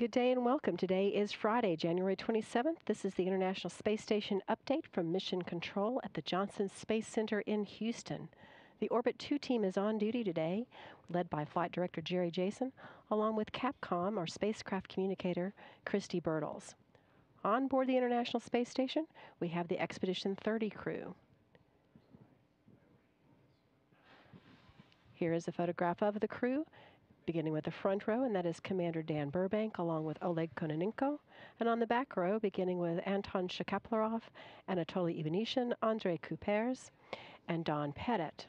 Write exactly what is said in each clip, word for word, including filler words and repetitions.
Good day and welcome. Today is Friday, January twenty-seventh. This is the International Space Station update from Mission Control at the Johnson Space Center in Houston. The Orbit two team is on duty today, led by Flight Director Jerry Jason, along with Capcom, our spacecraft communicator, Christy Birtles. On board the International Space Station, we have the Expedition thirty crew. Here is a photograph of the crew, beginning with the front row, and that is Commander Dan Burbank, along with Oleg Kononenko. And on the back row, beginning with Anton Shkaplerov, Anatoly Ivanishin, Andrei Kupers, and Don Pettit.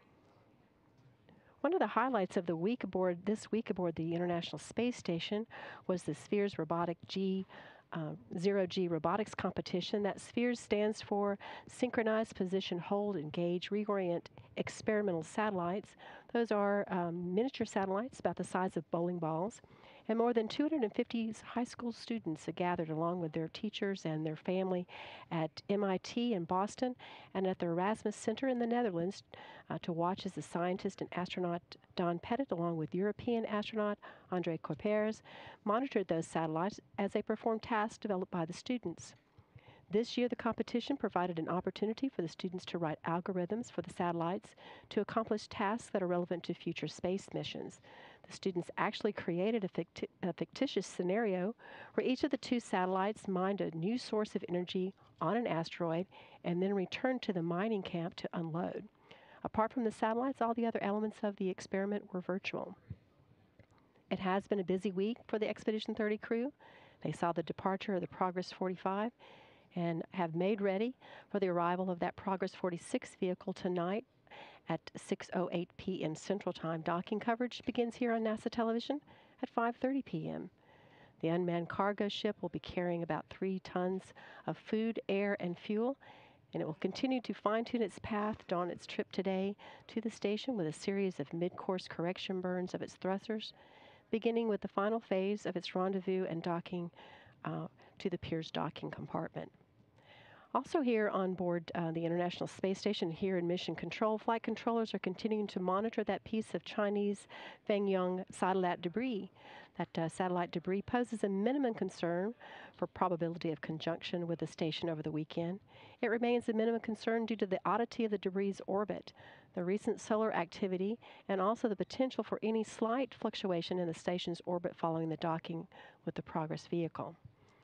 One of the highlights of the week aboard this week aboard the International Space Station was the Spheres Robotic G uh, Zero G Robotics Competition. That Spheres stands for Synchronized Position Hold, Engage, Reorient Experimental Satellites. Those are um, miniature satellites about the size of bowling balls. And more than two hundred fifty high school students are gathered along with their teachers and their family at M I T in Boston and at the Erasmus Center in the Netherlands uh, to watch as the scientist and astronaut Don Pettit, along with European astronaut Andrei Kupers, monitored those satellites as they performed tasks developed by the students. This year, the competition provided an opportunity for the students to write algorithms for the satellites to accomplish tasks that are relevant to future space missions. The students actually created a, ficti a fictitious scenario where each of the two satellites mined a new source of energy on an asteroid and then returned to the mining camp to unload. Apart from the satellites, all the other elements of the experiment were virtual. It has been a busy week for the Expedition thirty crew. They saw the departure of the Progress forty-five and have made ready for the arrival of that Progress forty-six vehicle tonight at six oh eight p m Central Time. Docking coverage begins here on NASA television at five thirty p m The unmanned cargo ship will be carrying about three tons of food, air, and fuel, and it will continue to fine-tune its path on its trip today to the station with a series of mid-course correction burns of its thrusters, beginning with the final phase of its rendezvous and docking uh, to the Piers docking compartment. Also here on board uh, the International Space Station here in Mission Control, flight controllers are continuing to monitor that piece of Chinese Fengyun satellite debris. That uh, satellite debris poses a minimum concern for probability of conjunction with the station over the weekend. It remains a minimum concern due to the oddity of the debris' orbit, the recent solar activity, and also the potential for any slight fluctuation in the station's orbit following the docking with the Progress vehicle.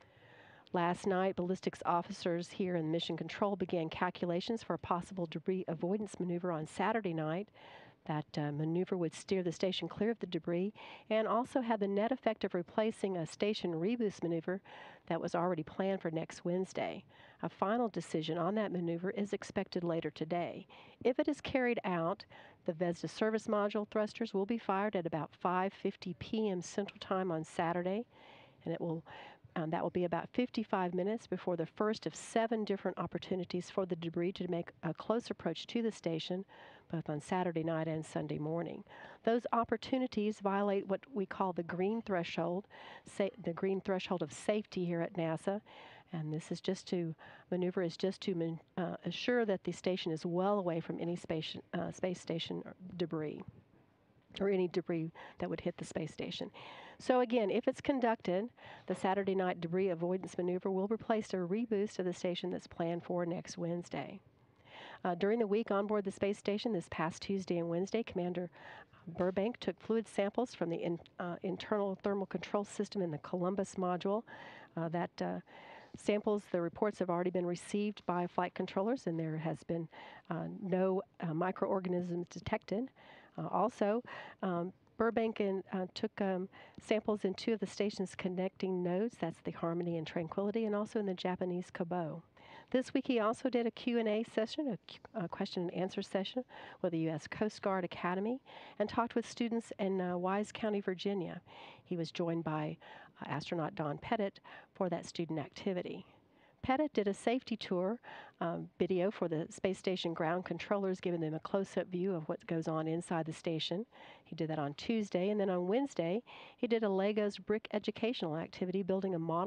Last night, ballistics officers here in Mission Control began calculations for a possible debris avoidance maneuver on Saturday night. That uh, maneuver would steer the station clear of the debris and also have the net effect of replacing a station reboost maneuver that was already planned for next Wednesday. A final decision on that maneuver is expected later today. If it is carried out, the Vesda service module thrusters will be fired at about five fifty p m Central Time on Saturday, and it will Um, that will be about fifty-five minutes before the first of seven different opportunities for the debris to make a close approach to the station, both on Saturday night and Sunday morning. Those opportunities violate what we call the green threshold, sa the green threshold of safety here at NASA. And this is just to, maneuver is just to man, uh, assure that the station is well away from any space, uh, space station debris, or any debris that would hit the space station. So again, if it's conducted, the Saturday night debris avoidance maneuver will replace a reboost of the station that's planned for next Wednesday. Uh, during the week on board the space station this past Tuesday and Wednesday, Commander Burbank took fluid samples from the in, uh, internal thermal control system in the Columbus module. Uh, that uh, samples, the reports have already been received by flight controllers, and there has been uh, no uh, microorganisms detected. Uh, also, um, Burbank in, uh, took um, samples in two of the station's connecting nodes, that's the Harmony and Tranquility, and also in the Japanese Kobo. This week he also did a Q and A session, a, a question and answer session with the U S Coast Guard Academy, and talked with students in uh, Wise County, Virginia. He was joined by uh, astronaut Don Pettit for that student activity. Pettit did a safety tour um, video for the space station ground controllers, giving them a close-up view of what goes on inside the station. He did that on Tuesday, and then on Wednesday, he did a Legos brick educational activity, building a model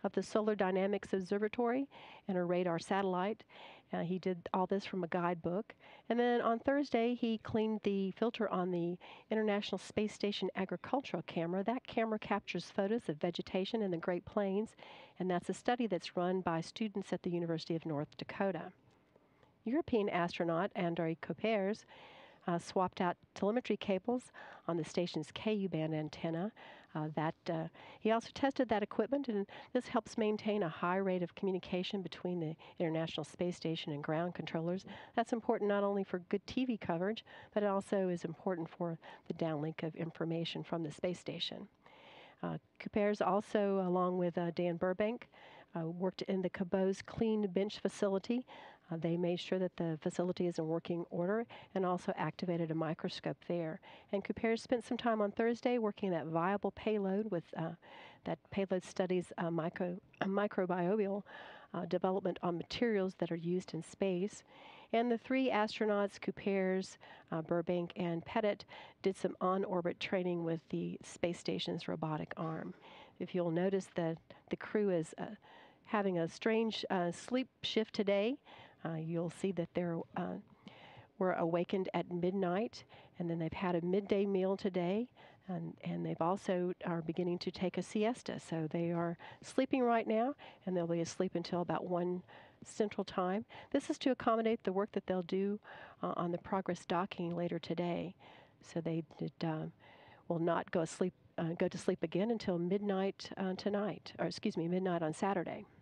of the Solar Dynamics Observatory and a radar satellite. Uh, he did all this from a guidebook. And then on Thursday, he cleaned the filter on the International Space Station agricultural camera. That camera captures photos of vegetation in the Great Plains, and that's a study that's run by students at the University of North Dakota. European astronaut Andrei Kuipers uh, swapped out telemetry cables on the station's K U band antenna. Uh, that uh, he also tested that equipment, and this helps maintain a high rate of communication between the International Space Station and ground controllers. That's important not only for good T V coverage, but it also is important for the downlink of information from the space station. Uh, Kuipers also, along with uh, Dan Burbank, uh, worked in the Cabo's Clean Bench facility. Uh, they made sure that the facility is in working order and also activated a microscope there. And Kuipers spent some time on Thursday working that viable payload with uh, that payload studies uh, micro, uh, microbial uh, development on materials that are used in space. And the three astronauts, Kuipers, uh, Burbank, and Pettit, did some on-orbit training with the space station's robotic arm. If you'll notice that the crew is uh, having a strange uh, sleep shift today, uh, you'll see that they're uh, were awakened at midnight, and then they've had a midday meal today, and, and they've also are beginning to take a siesta. So they are sleeping right now, and they'll be asleep until about one Central Time. This is to accommodate the work that they'll do uh, on the Progress docking later today. So they did, uh, will not go asleep, uh, go to sleep again until midnight uh, tonight, or excuse me, midnight on Saturday.